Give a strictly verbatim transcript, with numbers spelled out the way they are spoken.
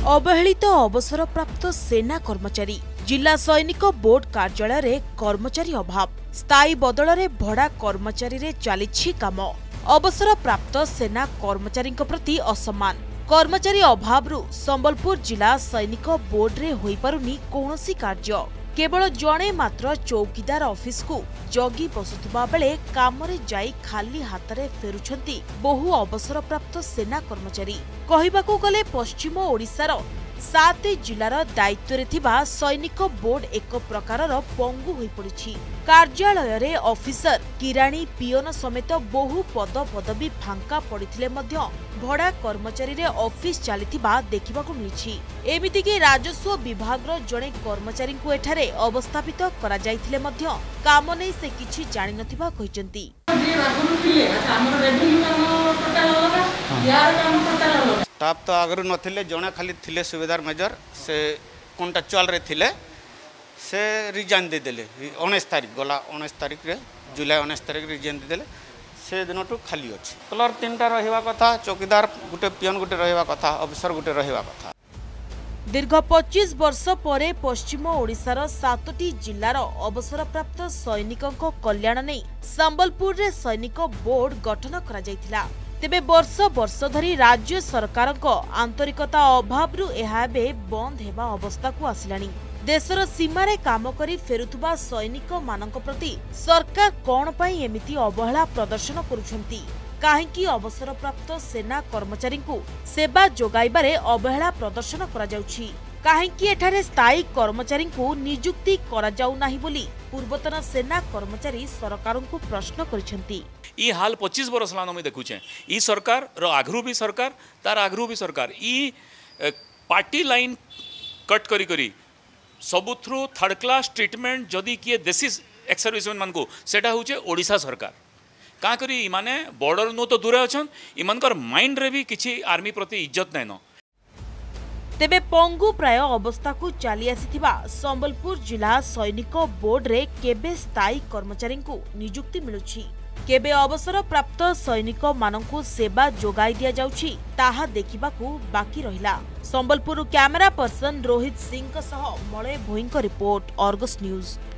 अवहेलित अवसर प्राप्त सेना कर्मचारी जिला सैनिक बोर्ड कार्यालय रे कर्मचारी अभाव स्थायी बदल रे भड़ा कर्मचारी रे चलिछि काम अवसर प्राप्त सेना कर्मचारी प्रति असम्मान कर्मचारी अभाव संबलपुर जिला सैनिक बोर्ड रे होई पारुनी कोनोसी कार्य केवल जणे मात्र चौकीदार ऑफिस को जगी बसुवा बेले काम रे जाई खाली हाथ रे फेरुछंती बहु अवसर प्राप्त सेना कर्मचारी कहिबाकू गले पश्चिम ओडिशार सात जिलार दायित्व रे थिबा सैनिक बोर्ड एक प्रकारर पंगु होई पड़िछि। कार्यालय रे ऑफिसर किराणी पियन समेत बहु पद पदवी फांका पड़िथिले मध्य भड़ा कर्मचारी रे ऑफिस चलिथिबा देखिबाकू मिलिछि। एमिति कि राजस्व विभाग रो जणे कर्मचारी को एठारे अवस्थापित करा जायथिले मध्य काम नै से किछि जानि नथिबा कहिसंती। स्टाफ तो आगु नथिले जणे खाली थिले सुबेदार मेजर से कोनटा चल रे थिले से रिजाइन दे देले उन्नीस तारीख गला उन्नीस तारीख रे जुलाई उन्नीस तारीख रिजाइन दे देले से दिन तो खाली अछि। कलर तीनटा रहिबा कथा चौकीदार गुटे पियन गुटे रहिबा कथा अफसर गुटे रहिबा कथा। दीर्घ पच्चीस वर्ष परे पश्चिम ओडिशार सातटी जिलार अवसर प्राप्त सैनिकों कल्याण नहीं संबलपुर रे सैनिक बोर्ड गठन करा जायथिला। तेबे वर्ष वर्ष धरी राज्य सरकार आंतरिकता अभाव एहाबे बंद हेबा अवस्था को आसिलानी। देशर सीमारे काम करी फेरुथुबा सैनिक मानक प्रति सरकार कौन पाई एमिति अवहेला प्रदर्शन करुछंती काहेकि अवसर प्राप्त सेना कर्मचारी को सेवा जोगाइबारे अवहेला प्रदर्शन करा जाउछि काहेकि एठारे स्थायी कर्मचारी को नियुक्ति करा जाउ नाही बोली पूर्वतन सेना कर्मचारी सरकार को प्रश्न करिसंती। ई हाल पच्चीस वर्ष लान में देखुचे ई सरकार रो आगरू भी सरकार तार आगरू भी सरकार ई पार्टी लाइन कट करी करी सबु थ्रू थर्ड क्लास ट्रीटमेंट जदि किए देसी एक्स सर्विसमैन मान को सेटा होचे ओडिशा सरकार का करी इमाने बॉर्डर नो तो दूर अछन इमानकर माइंड रे भी किछि आर्मी प्रति इज्जत नै न। तेबे पंगु प्राय अवस्था को चली आसीथिबा संबलपुर जिला सैनिक बोर्ड रे केबे स्थायी कर्मचारी को नियुक्ति मिलुछि केबे अवसर प्राप्त सैनिक मानकु सेवा जोगाई दिया जाउछि ताहा देखिबाकू बाकी रहिला। संबलपुर कैमरा पर्सन रोहित सिंह सह मलय भोईंक रिपोर्ट अर्गस न्यूज।